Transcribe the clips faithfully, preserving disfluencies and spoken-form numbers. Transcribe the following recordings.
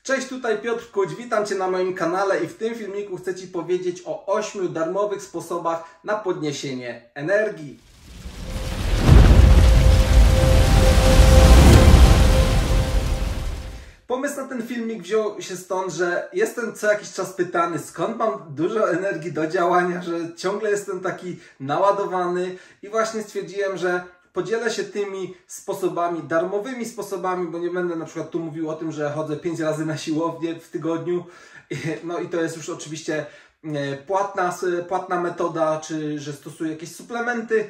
Cześć, tutaj Piotr Kuć, witam Cię na moim kanale i w tym filmiku chcę Ci powiedzieć o ośmiu darmowych sposobach na podniesienie energii. Pomysł na ten filmik wziął się stąd, że jestem co jakiś czas pytany, skąd mam dużo energii do działania, że ciągle jestem taki naładowany i właśnie stwierdziłem, że podzielę się tymi sposobami, darmowymi sposobami, bo nie będę na przykład tu mówił o tym, że chodzę pięć razy na siłownię w tygodniu. No i to jest już oczywiście płatna, płatna metoda, czy że stosuję jakieś suplementy,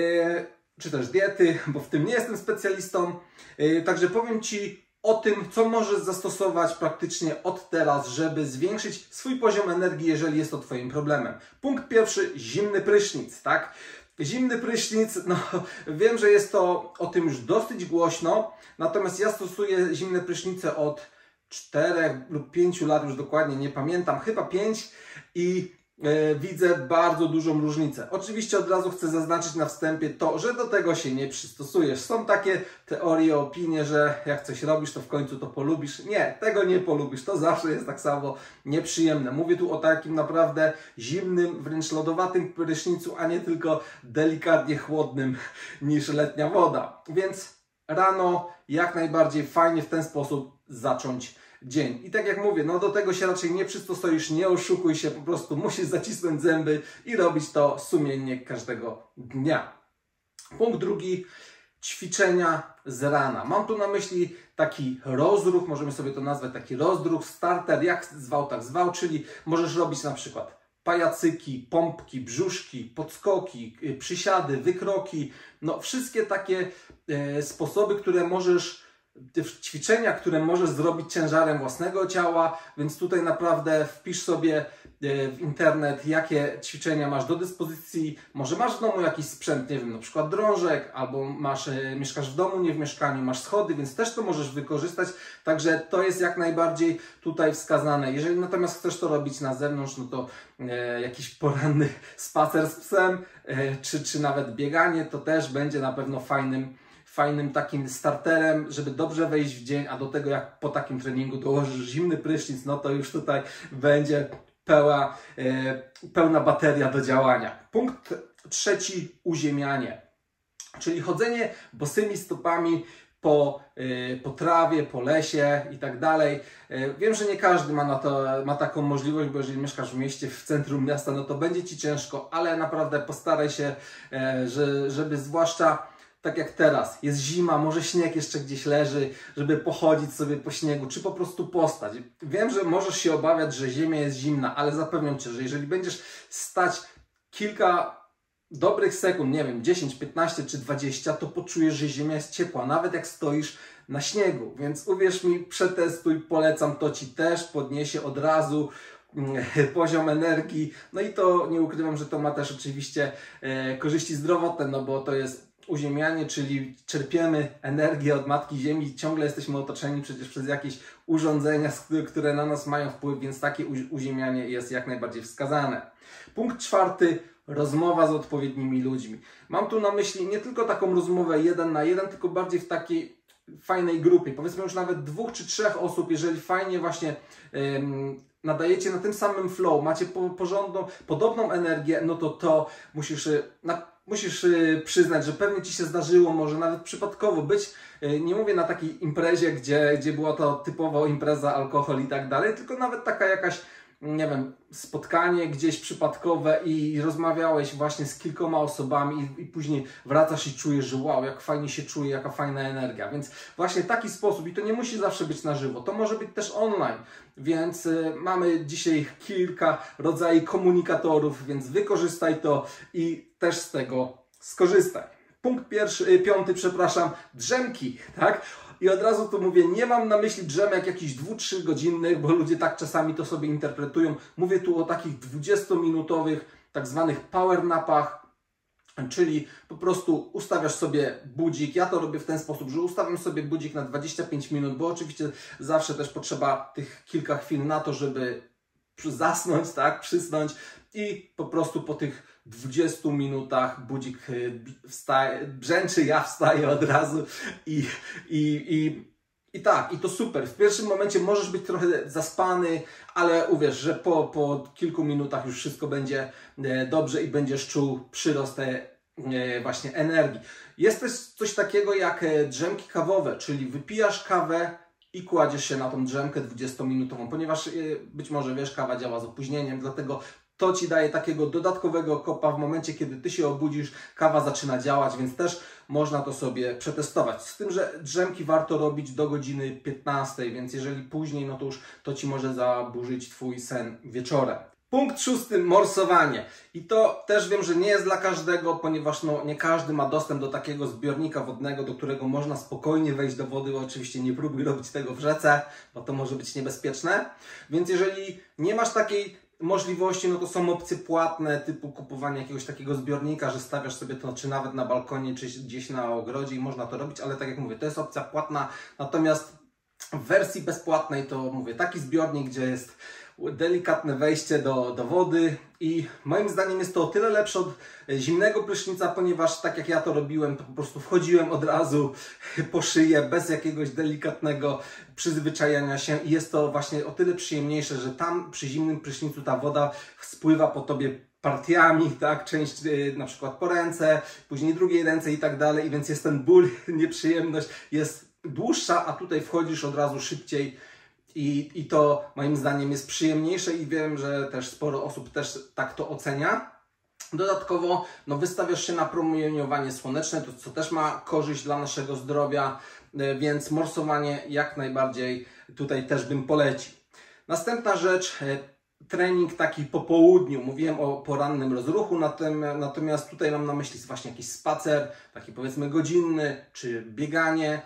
czy też diety, bo w tym nie jestem specjalistą. Także powiem Ci o tym, co możesz zastosować praktycznie od teraz, żeby zwiększyć swój poziom energii, jeżeli jest to Twoim problemem. Punkt pierwszy, zimny prysznic, tak? Zimny prysznic, no wiem, że jest to o tym już dosyć głośno, natomiast ja stosuję zimne prysznice od czterech lub pięciu lat, już dokładnie nie pamiętam, chyba pięć i e, widzę bardzo dużą różnicę. Oczywiście od razu chcę zaznaczyć na wstępie to, że do tego się nie przystosujesz. Są takie teorie, opinie, że jak coś robisz, to w końcu to polubisz. Nie, tego nie polubisz, to zawsze jest tak samo nieprzyjemne. Mówię tu o takim naprawdę zimnym, wręcz lodowatym prysznicu, a nie tylko delikatnie chłodnym niż letnia woda. Więc rano jak najbardziej fajnie w ten sposób zacząć dzień. I tak jak mówię, no do tego się raczej nie przystosujesz, nie oszukuj się, po prostu musisz zacisnąć zęby i robić to sumiennie każdego dnia. Punkt drugi, ćwiczenia z rana. Mam tu na myśli taki rozruch, możemy sobie to nazwać taki rozruch, starter, jak zwał, tak zwał, czyli możesz robić na przykład pajacyki, pompki, brzuszki, podskoki, przysiady, wykroki, no wszystkie takie e, sposoby, które możesz ćwiczenia, które możesz zrobić ciężarem własnego ciała, więc tutaj naprawdę wpisz sobie w internet, jakie ćwiczenia masz do dyspozycji. Może masz w domu jakiś sprzęt, nie wiem, na przykład drążek, albo masz, mieszkasz w domu, nie w mieszkaniu, masz schody, więc też to możesz wykorzystać. Także to jest jak najbardziej tutaj wskazane. Jeżeli natomiast chcesz to robić na zewnątrz, no to e, jakiś poranny spacer z psem, e, czy, czy nawet bieganie, to też będzie na pewno fajnym fajnym takim starterem, żeby dobrze wejść w dzień, a do tego jak po takim treningu dołożysz zimny prysznic, no to już tutaj będzie pełna, e, pełna bateria do działania. Punkt trzeci, uziemianie, czyli chodzenie bosymi stopami po, e, po trawie, po lesie i tak dalej. E, wiem, że nie każdy ma, na to, ma taką możliwość, bo jeżeli mieszkasz w mieście, w centrum miasta, no to będzie Ci ciężko, ale naprawdę postaraj się, e, że, żeby zwłaszcza tak jak teraz, jest zima, może śnieg jeszcze gdzieś leży, żeby pochodzić sobie po śniegu, czy po prostu postać. Wiem, że możesz się obawiać, że ziemia jest zimna, ale zapewniam Cię, że jeżeli będziesz stać kilka dobrych sekund, nie wiem, dziesięć, piętnaście czy dwadzieścia, to poczujesz, że ziemia jest ciepła, nawet jak stoisz na śniegu. Więc uwierz mi, przetestuj, polecam, to Ci też podniesie od razu poziom energii. No i to nie ukrywam, że to ma też oczywiście e, korzyści zdrowotne, no bo to jest uziemianie, czyli czerpiemy energię od Matki Ziemi, ciągle jesteśmy otoczeni przecież przez jakieś urządzenia, które na nas mają wpływ, więc takie uziemianie jest jak najbardziej wskazane. Punkt czwarty, rozmowa z odpowiednimi ludźmi. Mam tu na myśli nie tylko taką rozmowę jeden na jeden, tylko bardziej w takiej fajnej grupie, powiedzmy już nawet dwóch czy trzech osób, jeżeli fajnie właśnie ym, nadajecie na tym samym flow, macie po, porządną, podobną energię, no to to musisz na Musisz przyznać, że pewnie Ci się zdarzyło, może nawet przypadkowo być, nie mówię na takiej imprezie, gdzie, gdzie była to typowo impreza, alkohol i tak dalej, tylko nawet taka jakaś, nie wiem, spotkanie gdzieś przypadkowe i rozmawiałeś właśnie z kilkoma osobami i, i później wracasz i czujesz, że wow, jak fajnie się czuje, jaka fajna energia. Więc właśnie taki sposób, i to nie musi zawsze być na żywo, to może być też online, więc y, mamy dzisiaj kilka rodzajów komunikatorów, więc wykorzystaj to i też z tego skorzystaj. Punkt pierwszy, y, piąty, przepraszam, drzemki, tak? I od razu tu mówię, nie mam na myśli drzemek jakichś dwu do trzech godzinnych, bo ludzie tak czasami to sobie interpretują. Mówię tu o takich dwudziestominutowych, tak zwanych power napach, czyli po prostu ustawiasz sobie budzik. Ja to robię w ten sposób, że ustawiam sobie budzik na dwadzieścia pięć minut, bo oczywiście zawsze też potrzeba tych kilka chwil na to, żeby zasnąć, tak, przysnąć i po prostu po tych dwudziestu minutach budzik wstaje, brzęczy, ja wstaję od razu i, i, i I tak, i to super. W pierwszym momencie możesz być trochę zaspany, ale uwierz, że po, po kilku minutach już wszystko będzie dobrze i będziesz czuł przyrost tej właśnie energii. Jest też coś takiego jak drzemki kawowe, czyli wypijasz kawę i kładziesz się na tą drzemkę dwudziestominutową, ponieważ być może wiesz, kawa działa z opóźnieniem, dlatego to Ci daje takiego dodatkowego kopa w momencie, kiedy Ty się obudzisz, kawa zaczyna działać, więc też można to sobie przetestować. Z tym, że drzemki warto robić do godziny piętnastej, więc jeżeli później, no to już to Ci może zaburzyć Twój sen wieczorem. Punkt szósty, morsowanie. I to też wiem, że nie jest dla każdego, ponieważ no, nie każdy ma dostęp do takiego zbiornika wodnego, do którego można spokojnie wejść do wody. Oczywiście nie próbuj robić tego w rzece, bo to może być niebezpieczne. Więc jeżeli nie masz takiej możliwości, no to są opcje płatne, typu kupowanie jakiegoś takiego zbiornika, że stawiasz sobie to czy nawet na balkonie, czy gdzieś na ogrodzie i można to robić, ale tak jak mówię, to jest opcja płatna. Natomiast w wersji bezpłatnej to mówię, taki zbiornik, gdzie jest delikatne wejście do, do wody i moim zdaniem jest to o tyle lepsze od zimnego prysznica, ponieważ tak jak ja to robiłem, to po prostu wchodziłem od razu po szyję, bez jakiegoś delikatnego przyzwyczajania się i jest to właśnie o tyle przyjemniejsze, że tam przy zimnym prysznicu ta woda spływa po tobie partiami, tak, część yy, na przykład po ręce, później drugiej ręce i tak dalej, i więc jest ten ból, nieprzyjemność jest dłuższa, a tutaj wchodzisz od razu szybciej. I, I to moim zdaniem jest przyjemniejsze i wiem, że też sporo osób też tak to ocenia. Dodatkowo no, wystawiasz się na promieniowanie słoneczne, to co też ma korzyść dla naszego zdrowia, więc morsowanie jak najbardziej tutaj też bym polecił. Następna rzecz, trening taki po południu. Mówiłem o porannym rozruchu, natomiast tutaj mam na myśli właśnie jakiś spacer, taki powiedzmy godzinny, czy bieganie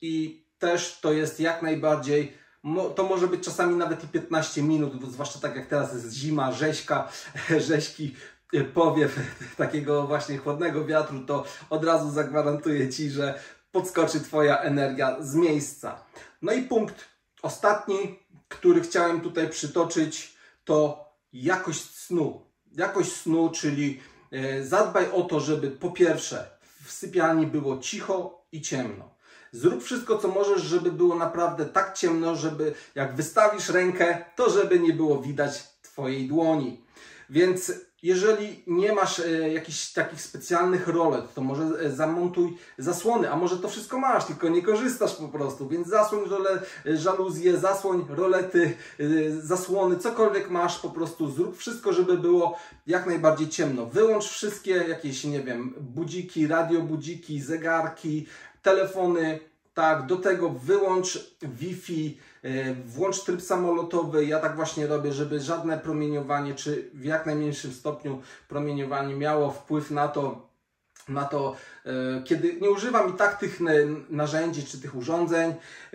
i też to jest jak najbardziej. To może być czasami nawet i piętnaście minut, zwłaszcza tak jak teraz jest zima, rzeźka, rzeźki, powiew takiego właśnie chłodnego wiatru, to od razu zagwarantuję Ci, że podskoczy Twoja energia z miejsca. No i punkt ostatni, który chciałem tutaj przytoczyć, to jakość snu. Jakość snu, czyli zadbaj o to, żeby po pierwsze w sypialni było cicho i ciemno. Zrób wszystko, co możesz, żeby było naprawdę tak ciemno, żeby jak wystawisz rękę, to żeby nie było widać Twojej dłoni. Więc jeżeli nie masz e, jakichś takich specjalnych rolet, to może e, zamontuj zasłony, a może to wszystko masz, tylko nie korzystasz po prostu, więc zasłoń role, żaluzje, zasłoń rolety, e, zasłony, cokolwiek masz, po prostu zrób wszystko, żeby było jak najbardziej ciemno. Wyłącz wszystkie jakieś, nie wiem, budziki, radiobudziki, zegarki, telefony, tak, do tego wyłącz Wi-Fi, włącz tryb samolotowy. Ja tak właśnie robię, żeby żadne promieniowanie, czy w jak najmniejszym stopniu promieniowanie miało wpływ na to, na to, kiedy nie używam i tak tych narzędzi, czy tych urządzeń,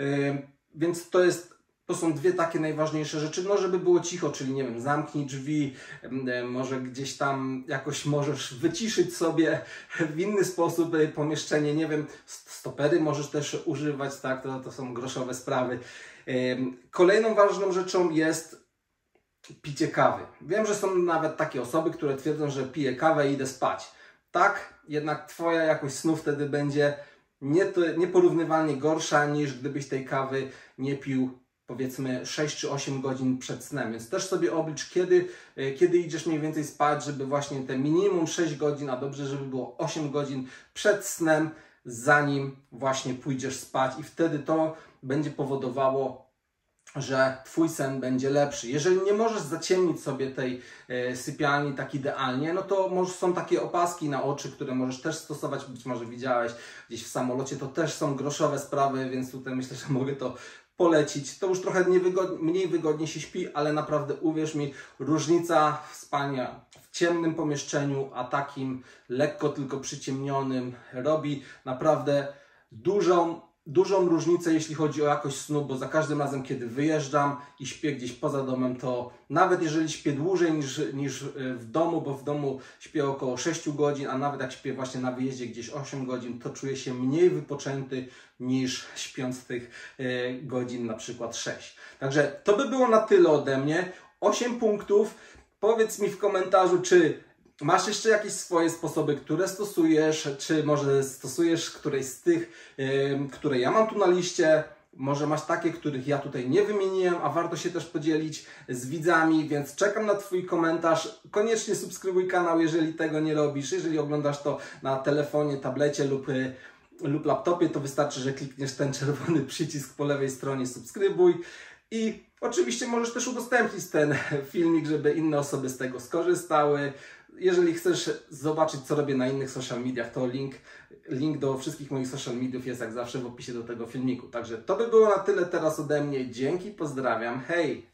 więc to jest To są dwie takie najważniejsze rzeczy, no żeby było cicho, czyli nie wiem, zamknij drzwi, może gdzieś tam jakoś możesz wyciszyć sobie w inny sposób pomieszczenie, nie wiem, stopery możesz też używać, tak, to, to są groszowe sprawy. Kolejną ważną rzeczą jest picie kawy. Wiem, że są nawet takie osoby, które twierdzą, że piję kawę i idę spać. Tak, jednak Twoja jakość snu wtedy będzie nie, nieporównywalnie gorsza, niż gdybyś tej kawy nie pił powiedzmy sześć czy osiem godzin przed snem, więc też sobie oblicz, kiedy, kiedy idziesz mniej więcej spać, żeby właśnie te minimum sześć godzin, a dobrze, żeby było osiem godzin przed snem, zanim właśnie pójdziesz spać i wtedy to będzie powodowało, że Twój sen będzie lepszy. Jeżeli nie możesz zaciemnić sobie tej e, sypialni tak idealnie, no to może są takie opaski na oczy, które możesz też stosować, być może widziałeś gdzieś w samolocie, to też są groszowe sprawy, więc tutaj myślę, że mogę to polecić. To już trochę niewygodnie, mniej wygodnie się śpi, ale naprawdę uwierz mi, różnica spania w ciemnym pomieszczeniu, a takim lekko tylko przyciemnionym robi naprawdę dużą, dużą różnicę, jeśli chodzi o jakość snu, bo za każdym razem, kiedy wyjeżdżam i śpię gdzieś poza domem, to nawet jeżeli śpię dłużej niż, niż w domu, bo w domu śpię około sześć godzin, a nawet jak śpię właśnie na wyjeździe gdzieś osiem godzin, to czuję się mniej wypoczęty niż śpiąc tych e, godzin na przykład sześć. Także to by było na tyle ode mnie. osiem punktów. Powiedz mi w komentarzu, czy masz jeszcze jakieś swoje sposoby, które stosujesz, czy może stosujesz któreś z tych, yy, które ja mam tu na liście. Może masz takie, których ja tutaj nie wymieniłem, a warto się też podzielić z widzami, więc czekam na Twój komentarz. Koniecznie subskrybuj kanał, jeżeli tego nie robisz. Jeżeli oglądasz to na telefonie, tablecie lub, lub laptopie, to wystarczy, że klikniesz ten czerwony przycisk po lewej stronie subskrybuj. I oczywiście możesz też udostępnić ten filmik, żeby inne osoby z tego skorzystały. Jeżeli chcesz zobaczyć, co robię na innych social mediach, to link, link do wszystkich moich social mediów jest jak zawsze w opisie do tego filmiku. Także to by było na tyle teraz ode mnie. Dzięki, pozdrawiam, hej!